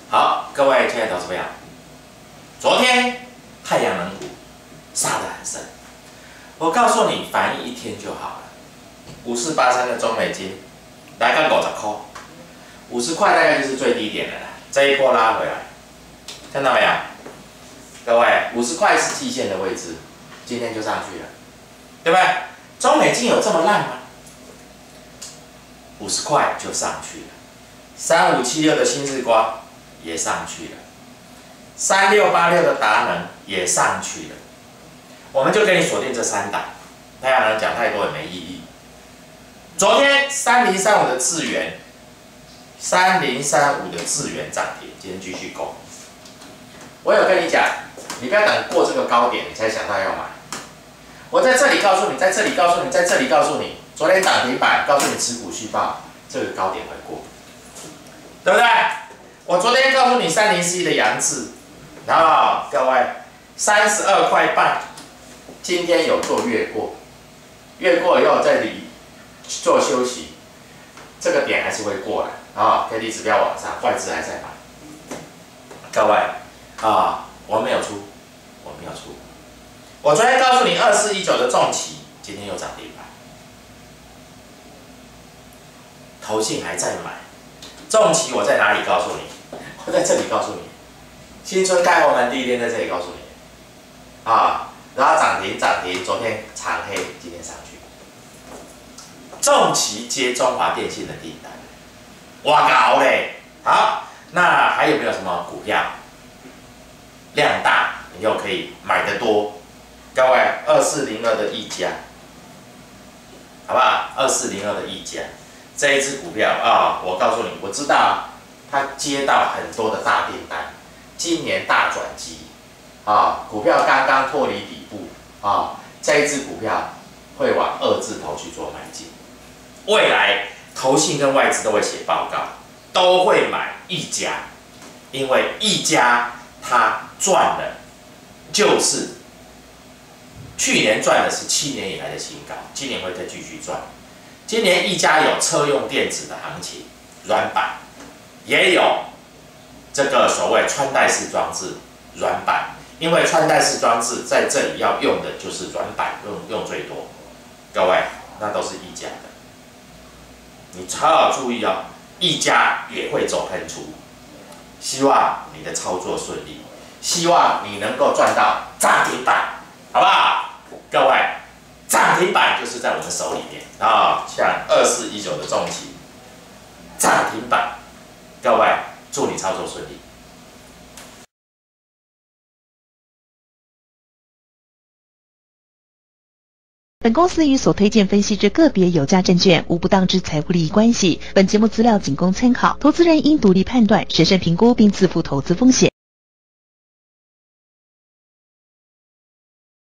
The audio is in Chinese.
好，各位亲爱的投资朋友，昨天太阳能股杀得很深，我告诉你，反应一天就好了。5483的中美金来个50块，50块大概就是最低点了啦。这一波拉回来，看到没有？各位，50块是季线的位置，今天就上去了，对不对？中美金有这么烂吗？50块就上去了，3576的新日光也上去了，3686的达能也上去了。我们就给你锁定这3档，太阳能讲太多也没意义。昨天3035的智原，3035的智原涨停，今天继续攻。我有跟你讲，你不要等过这个高点你才想到要买。我在这里告诉你，在这里告诉你，在这里告诉你，昨天涨停板告诉你持股续报，这个高点会过，对不对？我昨天告诉你3041的阳智，然后各位32块半，今天有做越过，越过以后这里做休息，这个点还是会过来啊 ，K D 指标往上，外资还在买。各位啊，我没有出，我没有出。我昨天告诉你2419的重企，今天又涨停板，投信还在买。重企我在哪里告诉你？我在这里告诉你。新春开红盘第一天在这里告诉你，啊，然后涨停，昨天长黑，今天上去。重企接中华电信的订单，哇高嘞！好，那还有没有什么股票量大，你又可以买得多？各位，2402的一家，好不好？2402的一家，这一支股票啊，我告诉你，我知道它接到很多的大订单，今年大转机啊，股票刚刚脱离底部啊，这一支股票会往2字头去做买进，未来投信跟外资都会写报告，都会买一家，因为一家它赚的就是去年赚的是7年以来的新高，今年会再继续赚。今年一家有车用电子的行情，软板，也有这个所谓穿戴式装置软板，因为穿戴式装置在这里要用的就是软板，用最多。各位，那都是一家的，你好好注意哦，一家也会走喷出。希望你的操作顺利，希望你能够赚到涨停板，好不好？各位，涨停板就是在我们手里面啊，像2419的重企涨停板，各位祝你操作顺利。 本公司与所推荐分析之个别有价证券无不当之财务利益关系。本节目资料仅供参考，投资人应独立判断、审慎评估并自负投资风险。